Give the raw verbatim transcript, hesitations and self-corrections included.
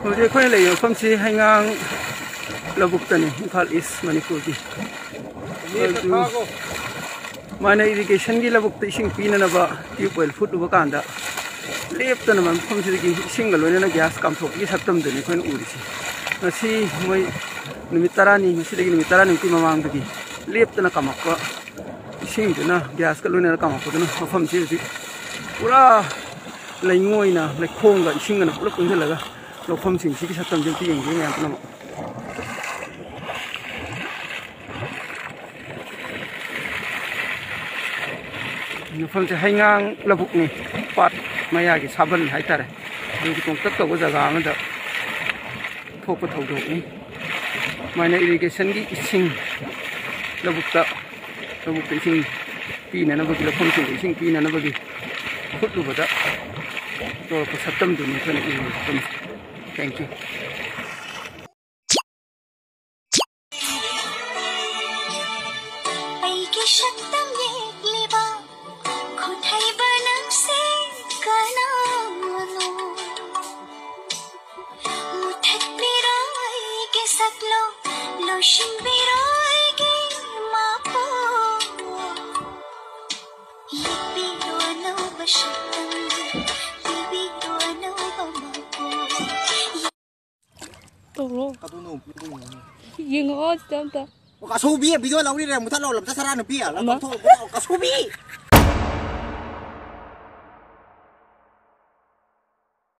मुझे कोई ले यो फम से हैंगांग लबुक तने इम्फाल ईस्ट मणिपुर की माने इरिगेशन की लबुक ते इसिंग पीननबा ट्यूबवेल फुटुबा कांदा लेप्तना मन फम से की इसिंग लोनेना गैस कामथोक की सत्तम दने कोइन उरिसि ngasi moi numit tarani ngasi dagi numit tarani ti mamang dagi leptana kamakpa ising duna gas ka loina kamakpa duna mafam si si pura laingoi na lai khong ga ising na pura pungse laga lokfam sing si ki satam jem ti yeng jeng yang na nufam se haingang labuk ni pat maya ki saban hai tare du ki tong tak ka go jaga ma da थोप थोड़ी मैंने irrigation की इसिंग लबुकता लबुक इसिंग पीननबगी लफम सिंग इसिंग पीननबगी खुदलुबदा तो सत्तम दुनि फने irrigation thank you Yung oh, jam ta. Kasubi, video lang rin mo talo, lam sa sarano biya, lam to, kasubi.